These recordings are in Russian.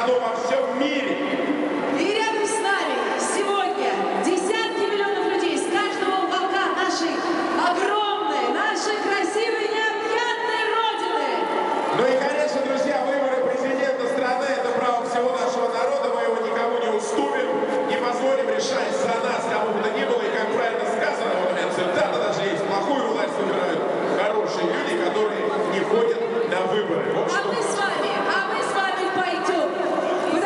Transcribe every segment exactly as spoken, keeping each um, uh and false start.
страну во всем мире. И рядом с нами сегодня десятки миллионов людей с каждого уголка нашей огромной, нашей красивой, необъятной Родины. Ну и, конечно, друзья, выборы президента страны – это право всего нашего народа. Мы его никому не уступим, не позволим решать за нас, кому бы то ни было. И, как правильно сказано, вот у меня цитата даже есть: плохую власть выбирают хорошие люди, которые не ходят на выборы. Вот А что. мы с вами, а мы с вами пойдем.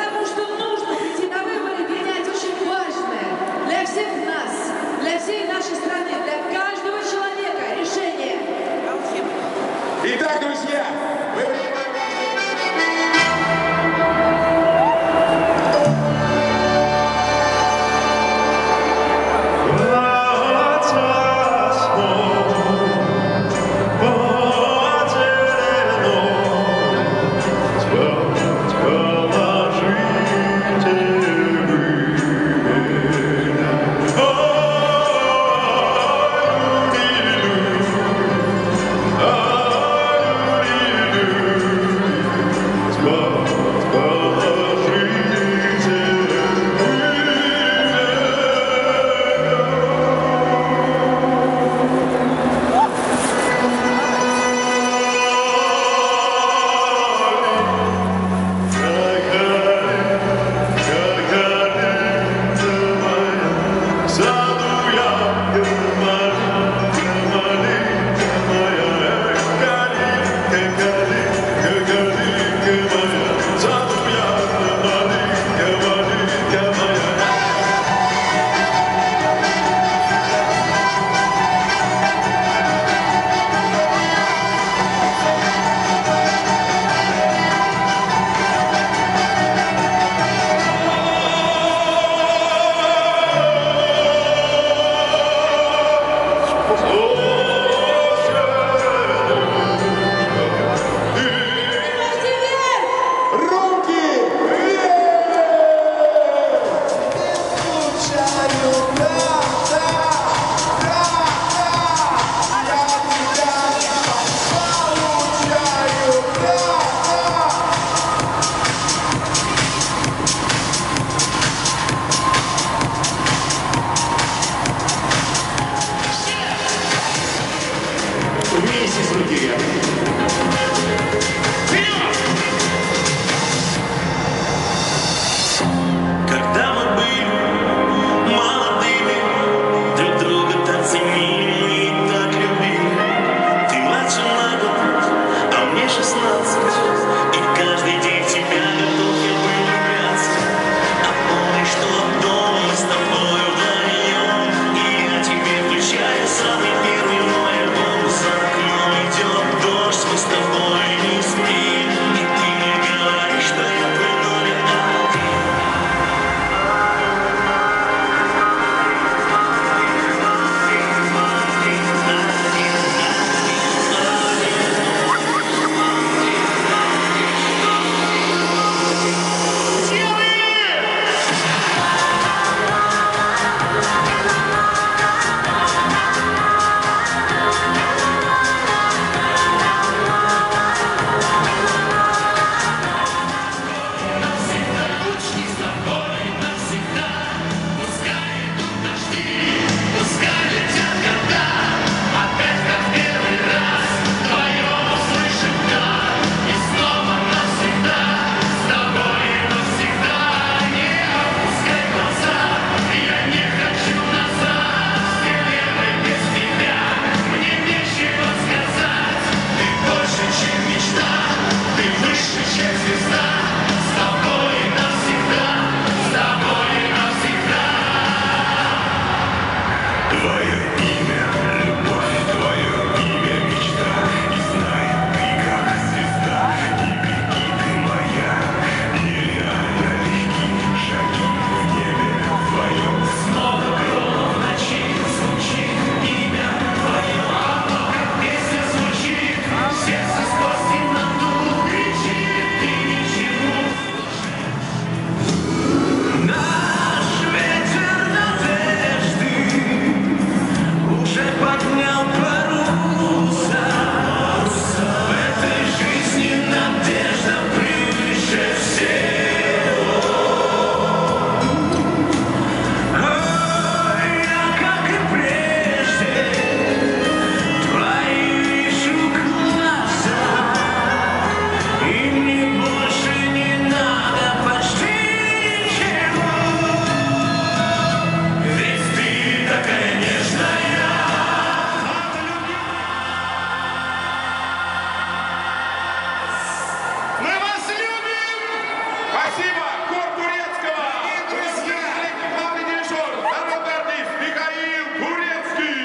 Спасибо! Хор турецкого! Главный дирижер, народный артист Михаил Турецкий!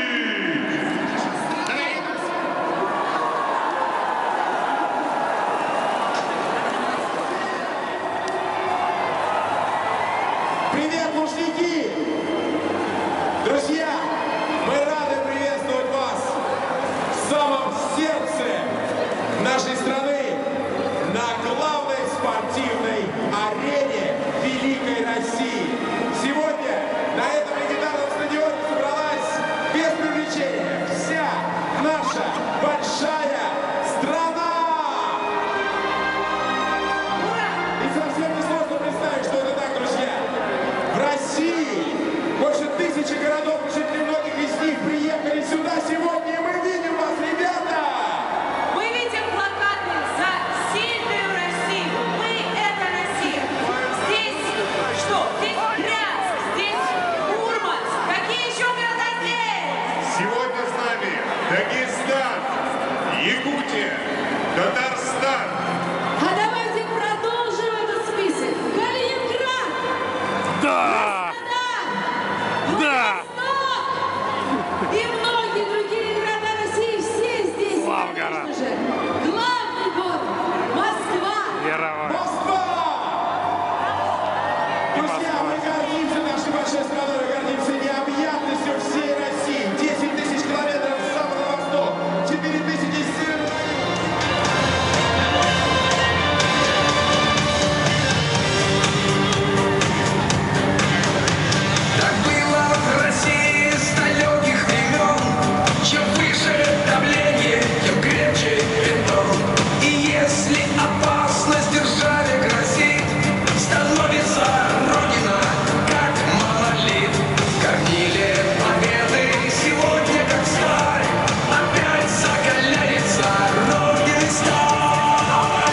Привет, мужики! Друзья, мы рады приветствовать вас в самом сердце нашей страны, на главной спортивной арене Великой России. Сегодня на этом легендарном стадионе собралась без привлечения вся наша большая страна! И совсем не сложно представить, что это так, друзья. В России больше тысячи городов, и жители многих из них приехали сюда сегодня, и мы видим вас, ребята! Мы видим плакаты за сильную Россию. Мы — это Россия. Здесь что? Здесь Брянск, здесь Мурманск. Какие еще города здесь? Сегодня с нами Дагестан, Якутия, Татарстан. А давайте продолжим этот список. Калининград, Да! Да! Владивосток и многие другие города России. Все здесь. И, Славгород. конечно же, главный город — Москва. Яровой. Москва! Друзья, мы гордимся нашей большой страной, гордимся необъятностью всей России. десять тысяч километров с запада на восток, четыре тысячи с севера. Так было в России с далеких времен. Чем выше давление, тем крепче бетон. И если опасность державе грозит, становится Родина как монолит. В горниле победы сегодня как сталь опять закаляется Родины сталь.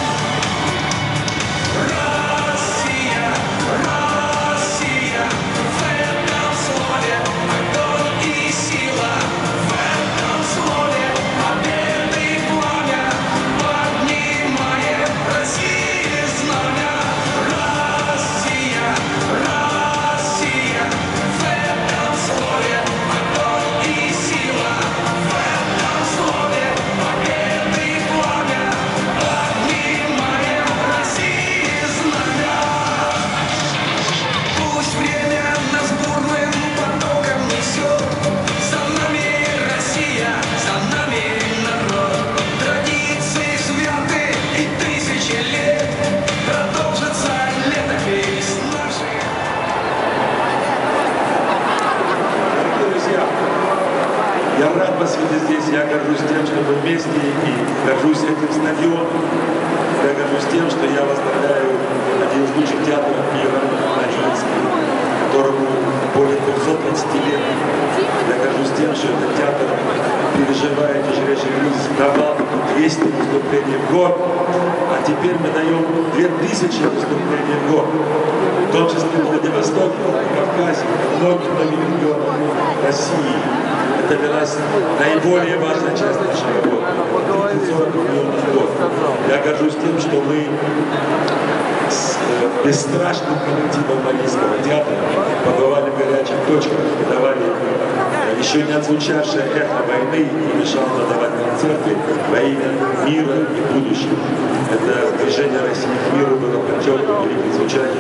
Россия, Россия, в этом слове огонь и сила, в этом слове победы и пламя, поднимаем России знамя. Россия, Россия, в этом слове огонь и сила, в этом слове победы и пламя, поднимаем России знамя. Пусть время нас бурным потоком несет, за нами Россия, за нами народ. Традиции святы и тысячи лет, продолжится летопись наших. Дорогие друзья, я рад вас видеть здесь, я горжусь тем, что мы вместе, и горжусь этим стадионом. Я горжусь тем, что я возглавляю один из лучших театров мира, Мариинский, которому более двухсот двадцати лет. Я горжусь тем, что этот театр переживает тяжелейший кризис, давал двести выступлений в год, а теперь мы даем две тысячи выступлений в год, в том числе в Владивостоке, на Кавказе, в многих-многих регионах России. Это для нас наиболее важная часть нашей работы. тридцать сорок миллионов в год. Я горжусь тем, что мы с э, бесстрашным коллективом Мариинского театра побывали в горячих точках, давали э, еще не отзвучавшее эхо войны и мешало давать концерты во имя мира и будущего. Это движение России к миру было подчеркнуто великим звучанием.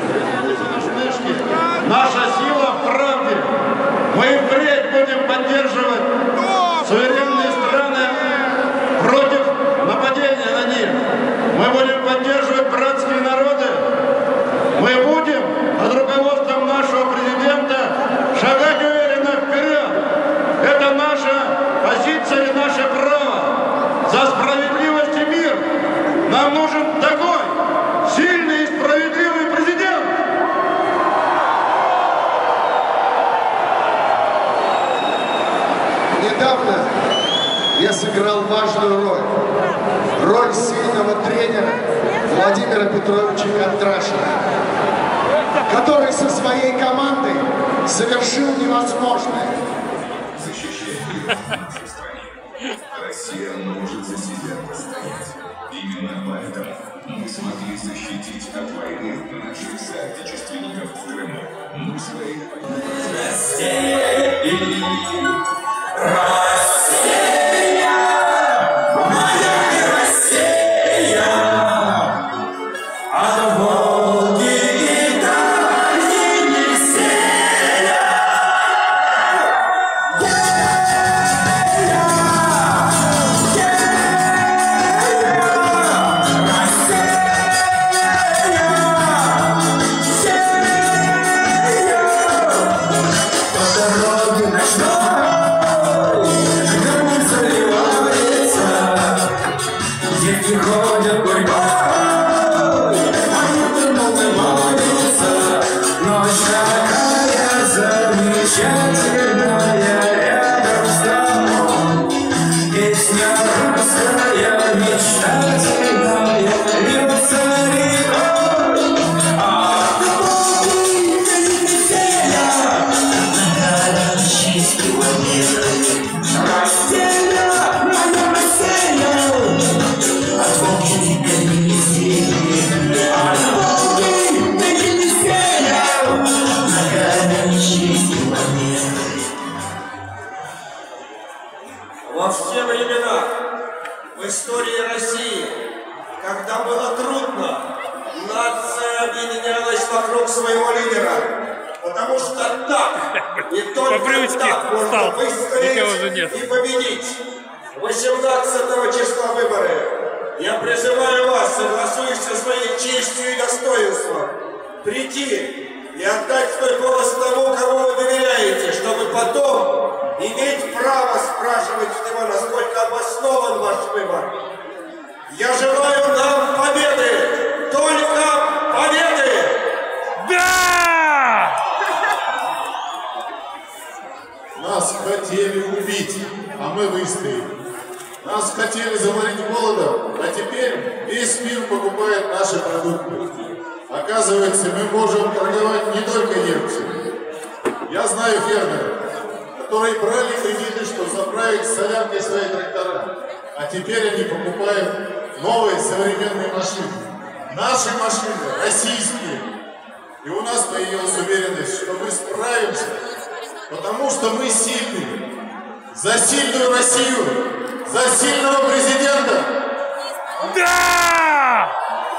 Наша сила в правде. Мы впредь будем поддерживать суверенные страны против нападения на них. Мы будем поддерживать братские народы. Мы будем под руководством нашего президента шагать уверенно вперед. Это наша позиция и наше право. За справедливость и мир нам нужен такой сильный и справедливый президент. Недавно я сыграл важную роль. Роль сильного тренера Владимира Петровича Кондрашина, который со своей командой совершил невозможное. Защищая нашу страну, Россия может за себя постоять. Именно поэтому мы смогли защитить от войны нашу Во все времена в истории России, когда было трудно, нация объединялась вокруг своего лидера. Потому что так, и только так можно выстоять и победить. восемнадцатого числа выборы. Я призываю вас, согласуясь со своей честью и достоинством, прийти и отдать свой голос тому, кому вы доверяете, чтобы потом иметь право спрашивать с него, насколько обоснован ваш выбор. Я желаю нам победы! Только победы! Да! Нас хотели убить, а мы выстояли. Нас хотели заморить голодом, а теперь весь мир покупает наши продукты. Оказывается, мы можем торговать не только немцами. Я знаю фермеров, которые брали кредиты, чтобы заправить соляркой свои трактора. А теперь они покупают новые современные машины. Наши машины российские. И у нас появилась уверенность, что мы справимся, потому что мы сильные. За сильную Россию! За сильного президента! Да!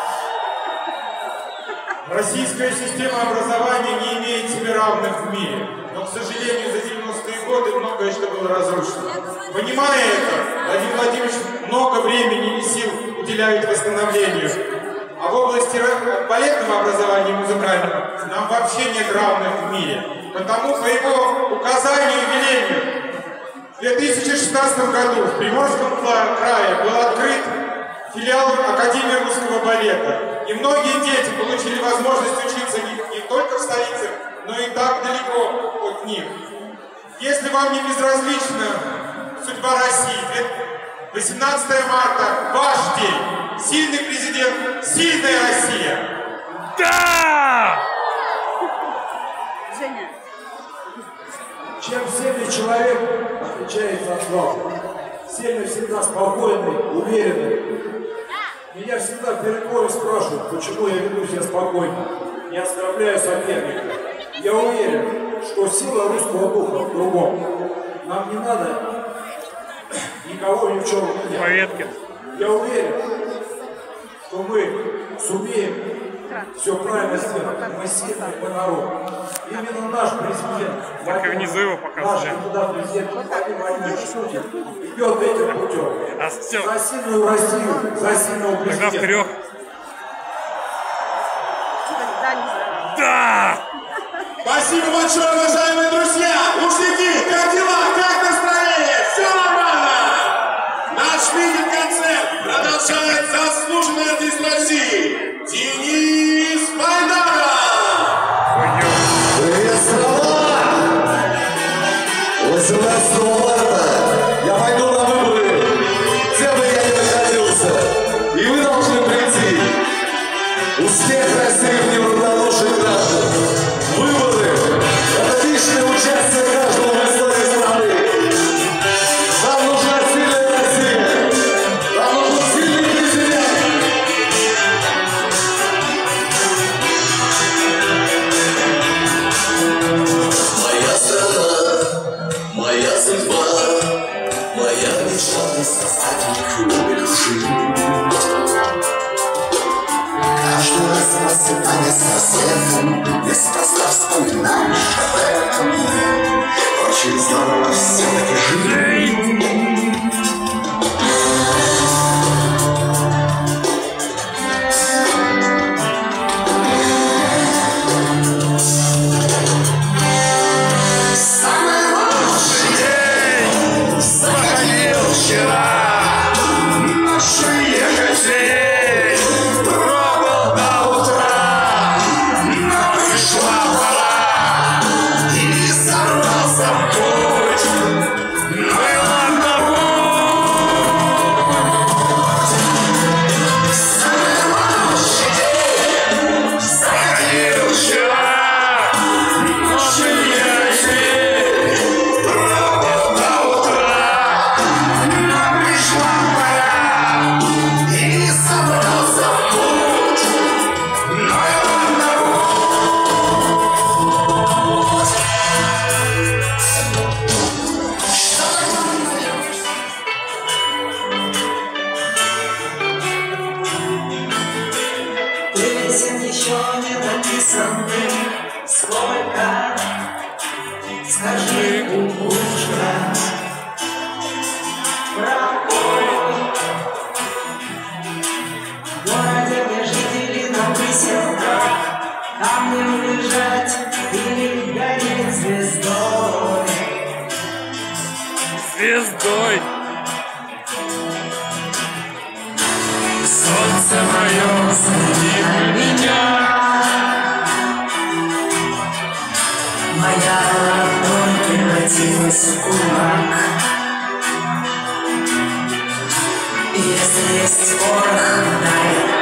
Российская система образования не имеет себе равных в мире. Но, к сожалению, за девяностые годы многое что было разрушено. Понимая это, Владимир Владимирович много времени и сил уделяет восстановлению. А в области балетного образования и музыкального нам вообще нет равных в мире. Потому по его указанию и велению в две тысячи шестнадцатом году в Приморском крае был открыт филиал Академии русского балета. И многие дети получили возможность учиться не, не только в столице, но и так далеко от них. Если вам не безразлична судьба России, восемнадцатое марта – ваш день. Сильный президент, сильная Россия. Да! Женя. Чем сильный человек отличается от слабого? Сильный всегда спокойный, уверенный. Меня всегда в переговоре спрашивают, почему я веду себя спокойно, не оскорбляю соперника. Я уверен, что сила русского духа в другом. Нам не надо никого ни в чем не делать. Я уверен, что мы сумеем все правильно сделать. Мы сильны по народу. Именно наш президент, так и внизу его наш кандидат президент Владимир Владимирович Путин идет этим путем. А все. За сильную Россию, за сильного президента. Тогда вперед. Да! Спасибо большое, уважаемые друзья! Мужики, как дела? Как настроение? Все нормально? Наш митинг-концерт продолжает заслуженный артист России Денис Майданов! Привет, страна! восемнадцатого марта я пойду на выборы, где бы я ни находился, и вы должны прийти. Успех России в неравнодушных граждан. Выборы – это личное участие каждого в истории страны. Нам нужна сильная Россия. Нам нужен сильный президент. а не совсем. Неспроста вспоминаешь об этом. Очень здорово все-таки жить. Звездой. Солнце мое, среди меня. Моя ладонь превратилась в кулак. Если есть порох, дай.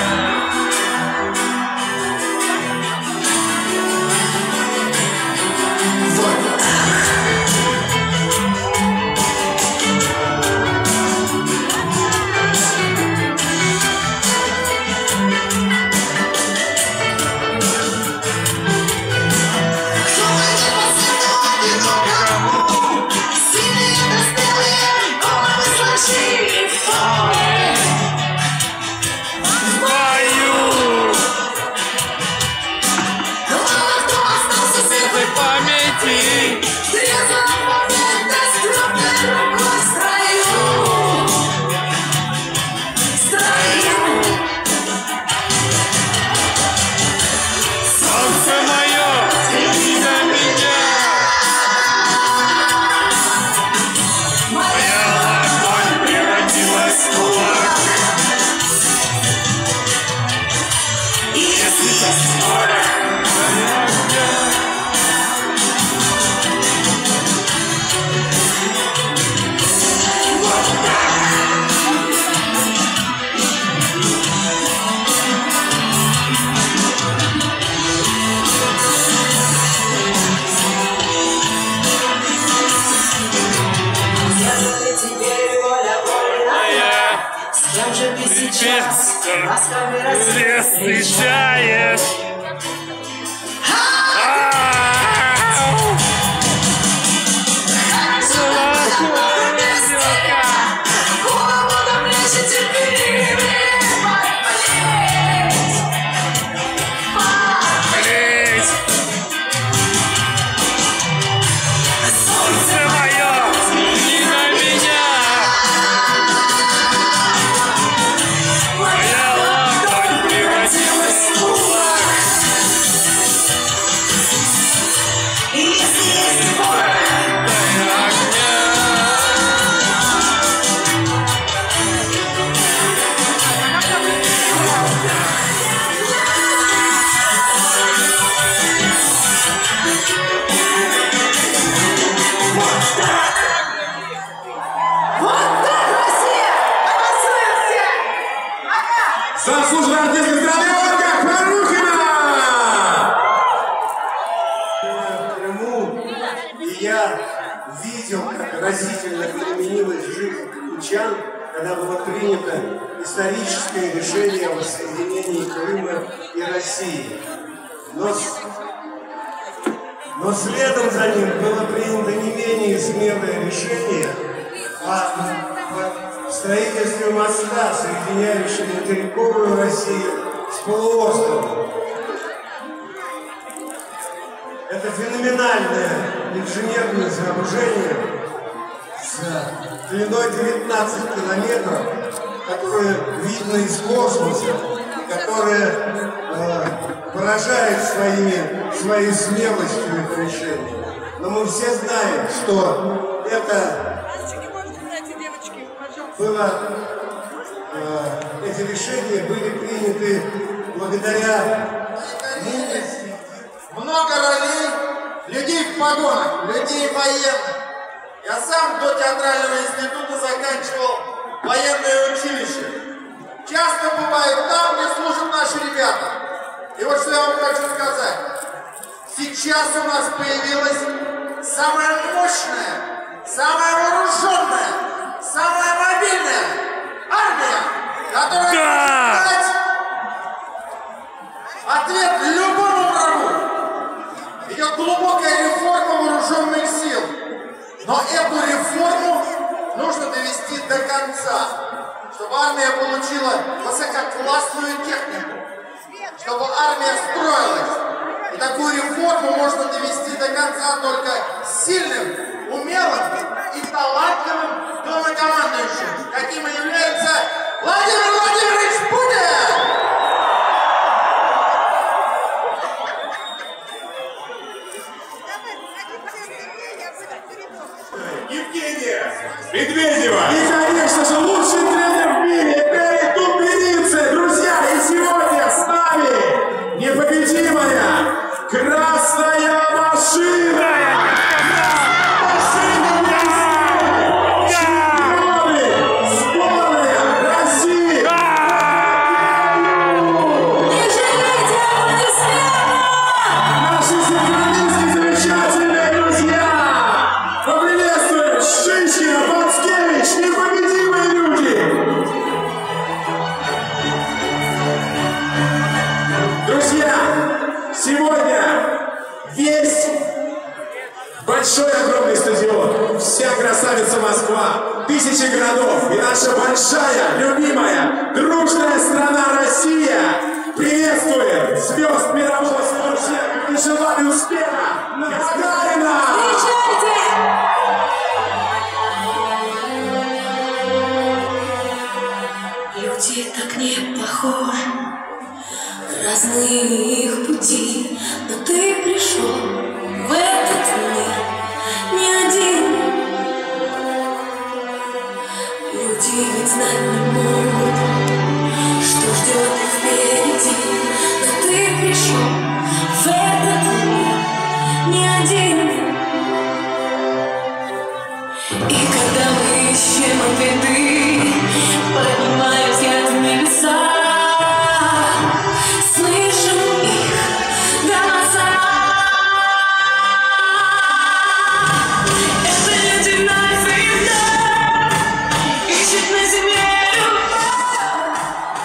Где встречаешь? Заслуженный артист страны Ольга Порухина! В Крыму, и я видел, как разительно переменилась жизнь крымчан, когда было принято историческое решение о воссоединении Крыма и России. Но, но следом за ним было принято не менее смелое решение о строительстве моста, соединяющего материковую Россию с полуострова. Это феноменальное инженерное сооружение с длиной девятнадцать километров, которое видно из космоса, и которое э, поражает своими, своей смелостью их решения. Но мы все знаем, что это было, э, эти решения были приняты благодаря мудрости. Много ролей, людей в погонах, людей военных. Я сам до театрального института заканчивал военное училище. Часто бывает там, где служат наши ребята. И вот что я вам хочу сказать. Сейчас у нас появилась самая мощная, самая вооруженная, самая мобильная армия, которая Да! может дать ответ любому врагу. Идет глубокая реформа вооруженных сил. Но эту реформу нужно довести до конца, чтобы армия получила высококлассную технику, чтобы армия строилась. И такую реформу можно довести до конца только сильным, умелым и талантливым главнокомандующим, каким и является Владимир Владимирович Путин! Евгения Медведева. И, конечно же, лучший тренер в мире Гарри Тумберидзе. Друзья, и сегодня с нами непобедимая красная машина. Большой огромный стадион, вся красавица Москва, тысячи городов и наша большая, любимая, дружная страна Россия приветствует звезд мирового спорта и желаю успеха! Гагарина! Люди так не похожи, разные их пути, но ты пришел в этот мир не один. Люди ведь знать не могут, что ждет их впереди, но ты пришел в этот мир не один. И когда мы ищем ответы, поднимая взгляд в небеса, слышим их голоса. Это люди вновь и вновь ищут на земле любовь.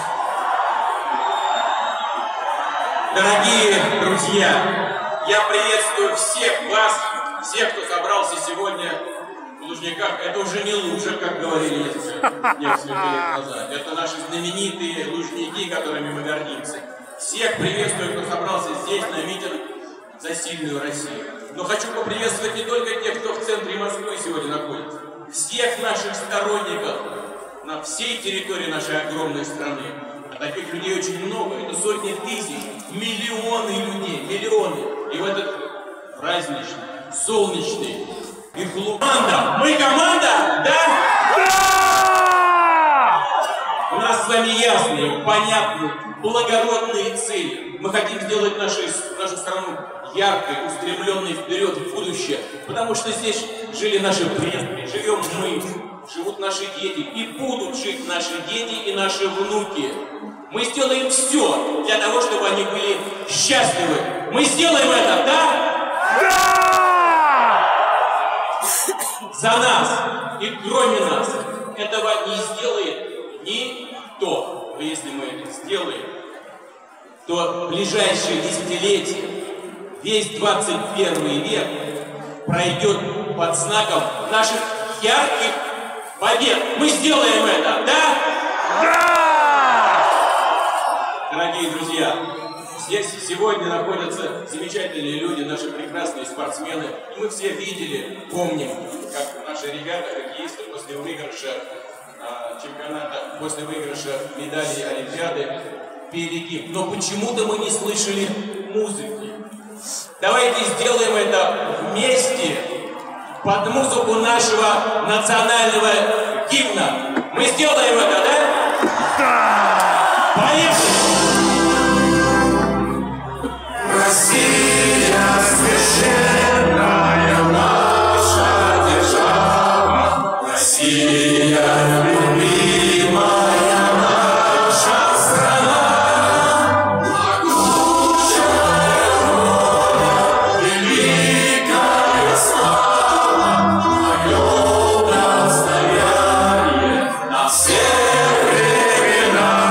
Дорогие друзья, я приветствую всех вас, всех, кто собрался сегодня в Лужниках. Это уже не Лужа, как говорили несколько лет назад. Это наши знаменитые Лужники, которыми мы гордимся. Всех приветствую, кто собрался здесь на митинг за сильную Россию. Но хочу поприветствовать не только тех, кто в центре Москвы сегодня находится, всех наших сторонников на всей территории нашей огромной страны. А таких людей очень много, это сотни тысяч, миллионы людей, миллионы. И в этот праздничный, солнечный и команда. Мы команда, да? Да! У нас с вами ясные, понятные, благородные цели. Мы хотим сделать нашу, нашу страну яркой, устремленной вперед в будущее, потому что здесь жили наши предки, живем мы, живут наши дети, и будут жить наши дети и наши внуки. Мы сделаем все для того, чтобы они были счастливы. Мы сделаем это, да? Да! За нас и кроме нас этого не сделает никто. Но если мы это сделаем, то в ближайшие десятилетия весь двадцать первый век пройдет под знаком наших ярких побед. Мы сделаем это, да? Да! дорогие друзья, здесь сегодня находятся замечательные люди, наши прекрасные спортсмены. И мы все видели, помним, как наши ребята, хоккеисты, после выигрыша а, чемпионата, после выигрыша медалей Олимпиады пели гимн. Но почему-то мы не слышали музыки. Давайте сделаем это вместе под музыку нашего национального гимна. Мы сделаем это, да? Да! Поехали! Россия священная наша держава, Россия любимая наша страна, могучая рода, великая слава, твое достояние на все времена.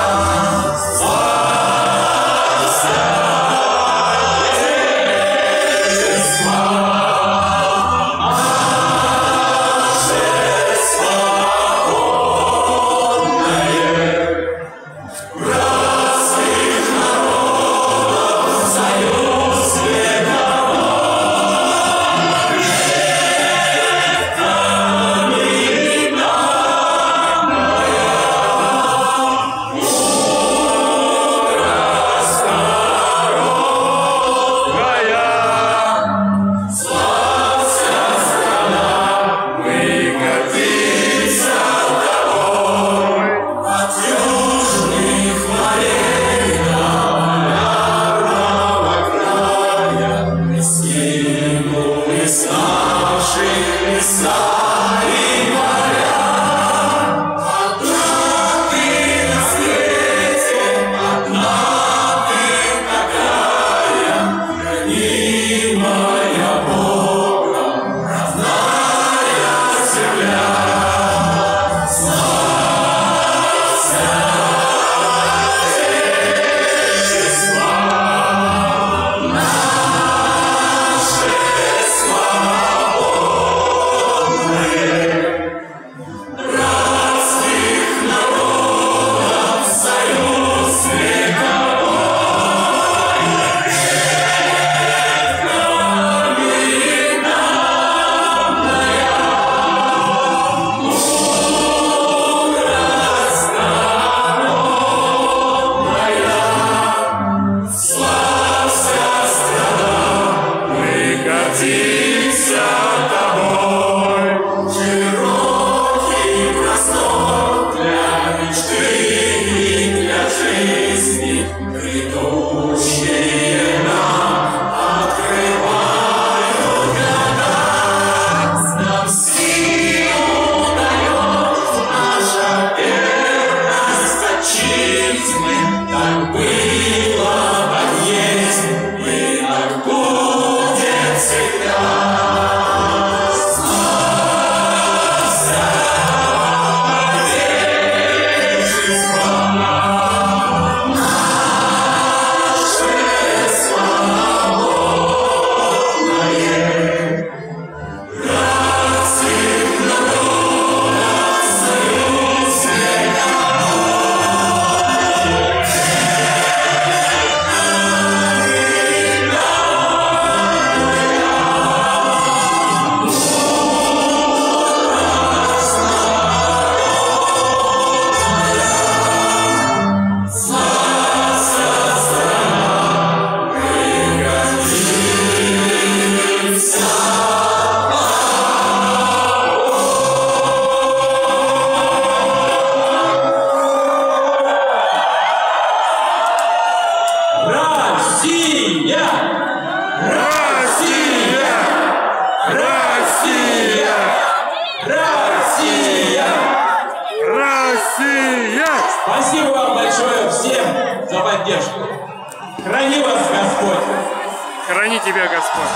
Спасибо вам большое всем за поддержку. Храни вас Господь. Храни тебя Господь.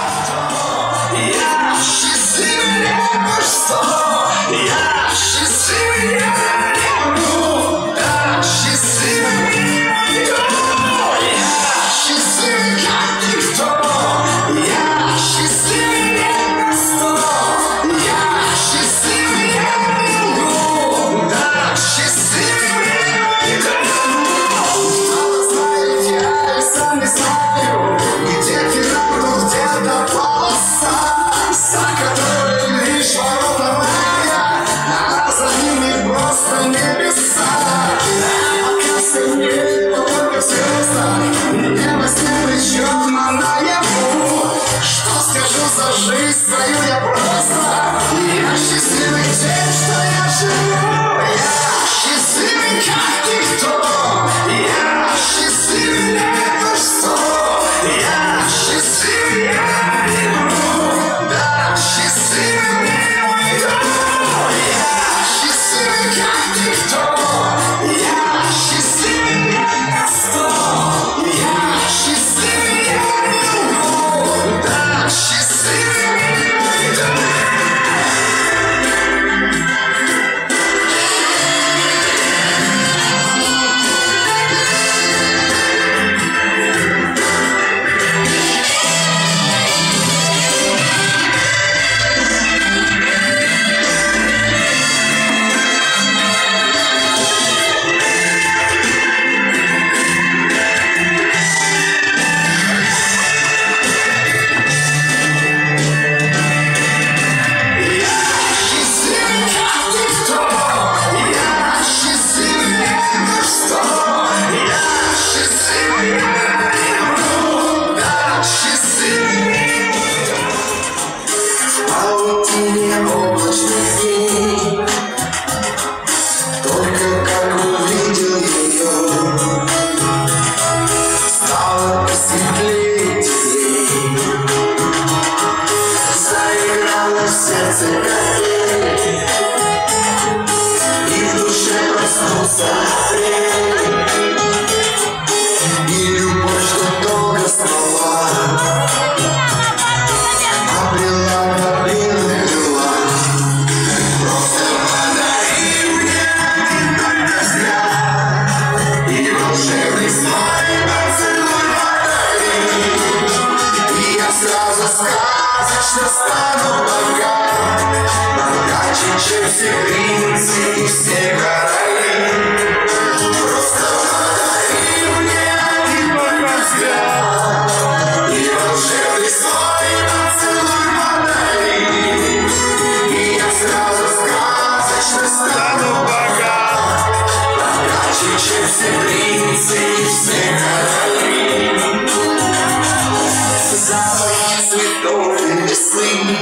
Я счастливый, что я счастливый, я могу, да, счастливый, я счастливый, как никто, я счастливый, что я счастливый, я могу, да, счастливый, я точно стану богат, богаче, чем все принцы и все короли. Просто подари мне один только взгляд, и волшебный свой поцелуй подари, и я сразу сказочно стану богат, богаче, чем все принцы и все короли. Запах цветов весны,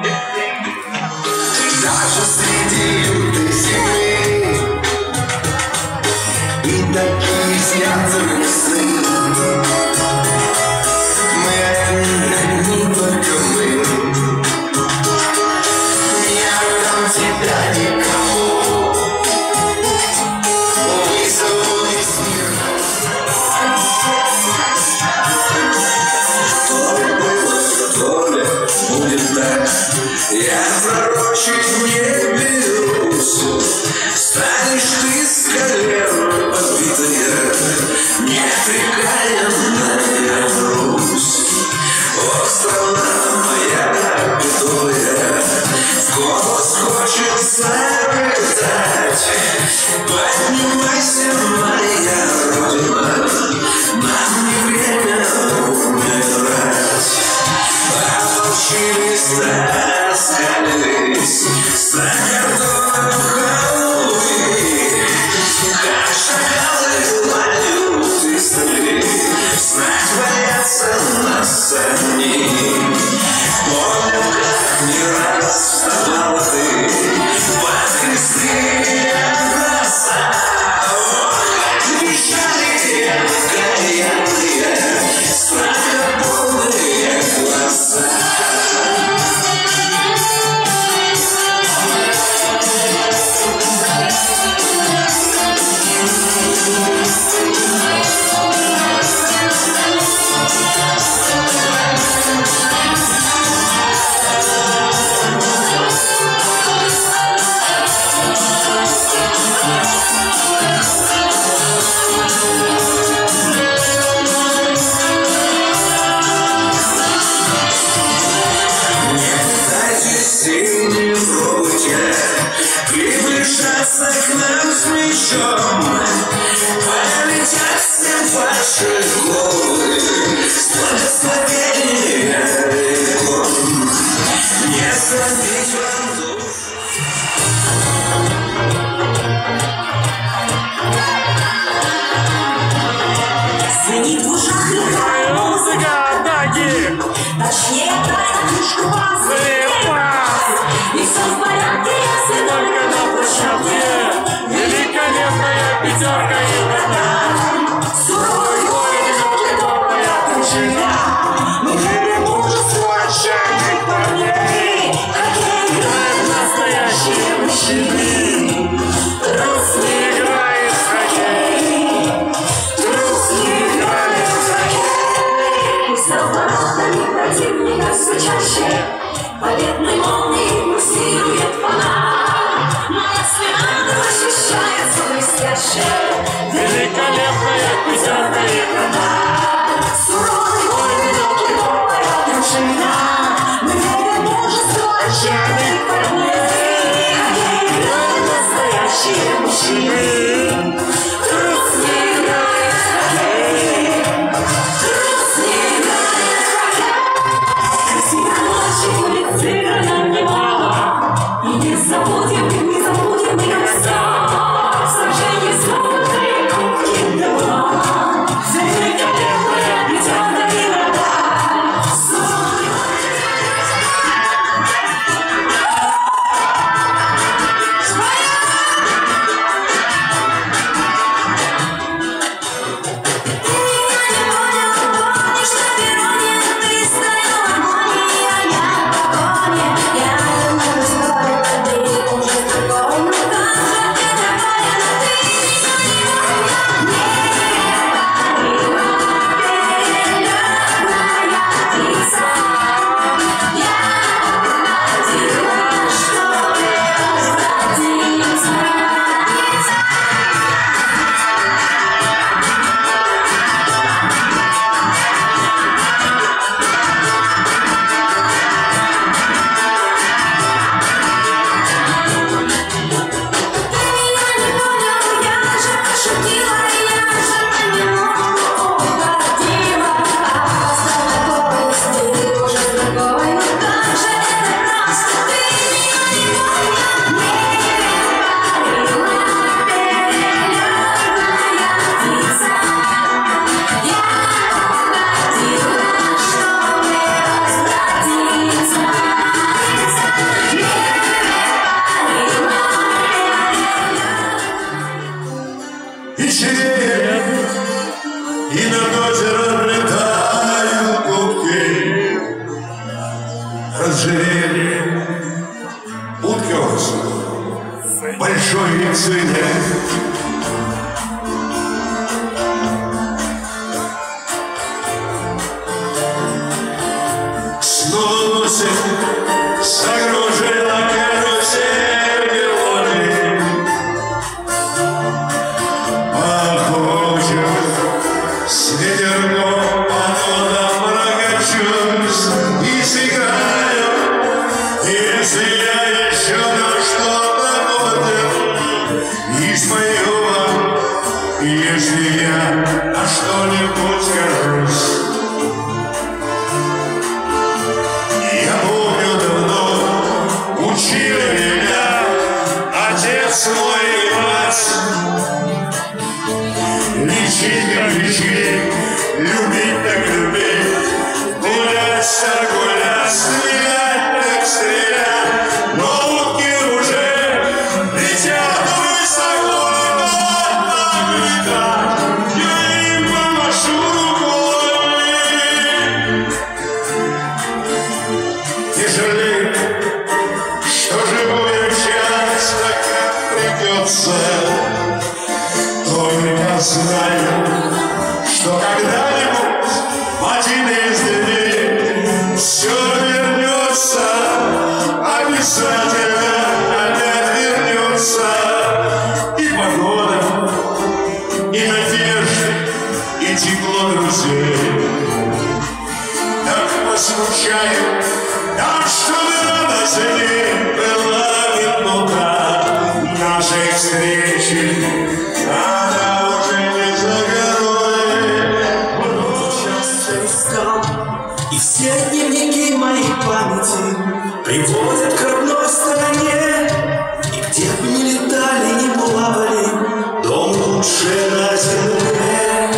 даже среди лютой зимы, и такие снятся мне сны. Мы одни, одни только мы, не отдам тебя никому. Вызову весь мир. Будет так, я пророчить не берусь. Станешь ты с колен подбитая, неприкаянная Русь. О, страна моя пятая, в голос хочется рыдать. Поднимайся, моя родина, нам не время умирать. Помолчи, листа, скалились, загордовым холуи, как шакалы лают и стали, знать боятся нас одни. Помню, как не раз вставала ты под крестные глаза, о, как вещали окаянные, страха полные глаза. Приближаться к нам с мечом, полетят все ваши головы с благословения веком. Не сломить вам душу. Звенит в ушах лихая музыка, точнее тайна кружка вас и все в порядке, если только на площадке великолепная пятерка Еврода. Суровый воин, ледовая дружина, мы любим мужество отчаянных парней. Хоккей играют настоящие мужчины, трус не играет в хоккей, трус не играет в хоккей. Пусть оборотами противника все чаще победной молнией пульсирует фонарь. Моя спина ощущается блестяще, великолепная пятерка Еврода. Суровый воин, ледовая дружина, мы любим мужество отчаянных парней. Хоккей играют настоящие мужчины, трус не играет в хоккей, трус не играет в хоккей. Красивая ночь будет сыграна. ожерелье, утес в большой цене. Снова носит загружена карусель мелодии. Похожим с ветерком по нотам прокачусь и сыграю, если я еще на что-то годен и спою вам, если я на что-нибудь скажусь. Я помню, давно учили меня отец мой и мать. Лечить как лечить, любить так любить, гулять так гулять, стрелять так стрелять. Но утки уже летят высоко, и так я им помашу рукой. Не жалей, что живую часто как придется. Только знаю, что когда-нибудь в один из дней все вернется, обязательно опять вернется. И погода, и надежда, и тепло друзей. Так послушаю, так что радостней была минута нашей встречи. Она уже не за горой. Часто искал, и все дневники моей памяти приводят к родной стороне. И где бы ни летали, ни плавали, дом лучше на земле.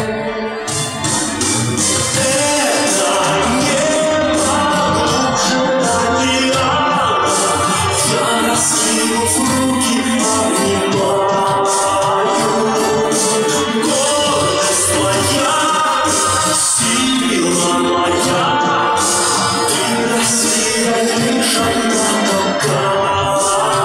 Это небо глубже океана. Я раскинув руки, обнимаю. Гордость твоя, сила моя, ты, Россия, лишь одна такая.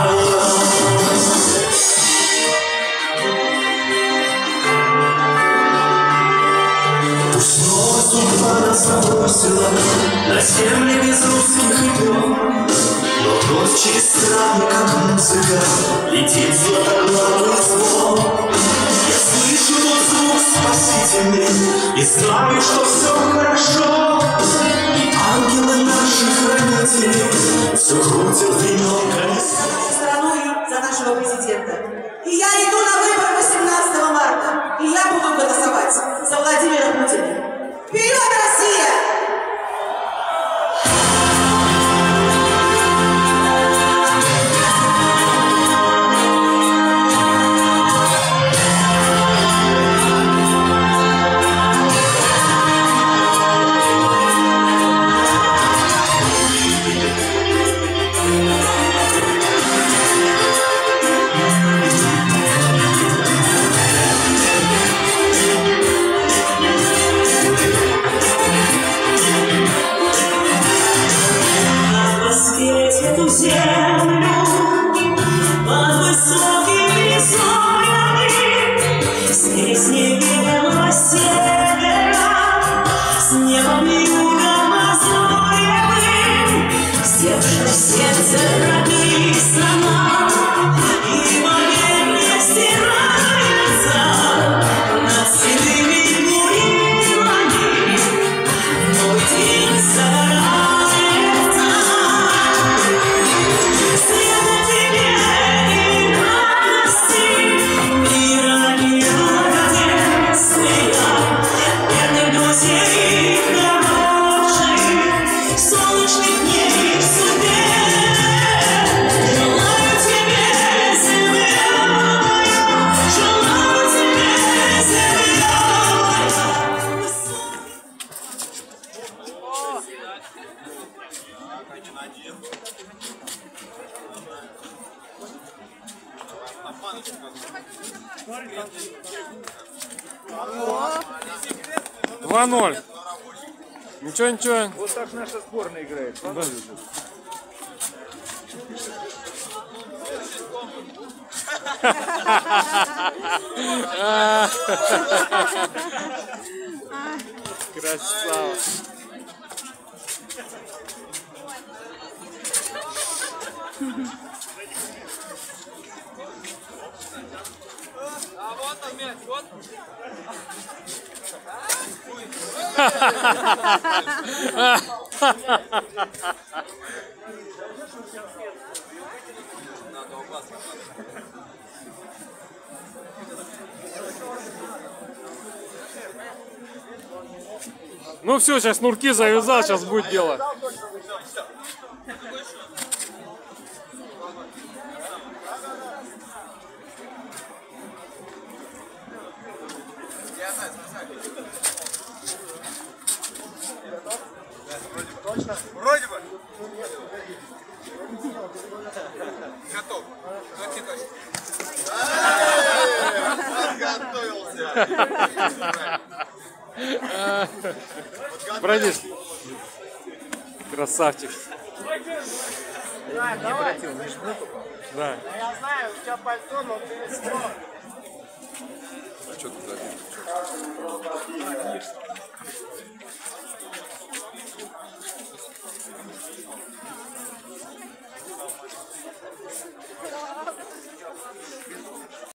Пусть снова судьба нас забросила на земли без русских имен, но вновь через страны, как музыка, летит златоглавый звон. Я слышу тот звук спасительный и знаю, что все хорошо. И ангелы наши хранители все крутят времен колесо. Страной за нашего президента. И я иду на выборы восемнадцатого марта. И я буду голосовать за Владимира Путина. Вперед, Россия! Эту землю под высокими зорями, здесь не видно севера, с небом югом озоревым, здесь же сердце родных страна, и поверь стирается над седыми бурилами, мой день загорается. два ноль. Ничего, ничего. Вот так наша сборная играет. Да. Красава. А вот он мяч, вот. Ну все, сейчас шнурки завязал, сейчас будет дело. Точно? Вроде бы. Готов. Очень точно. Подготовился. Бродишь. Красавчик. Да, Не давай. обратил, не жму. Да. Я знаю, у тебя пальто, но ты... А что ты забил?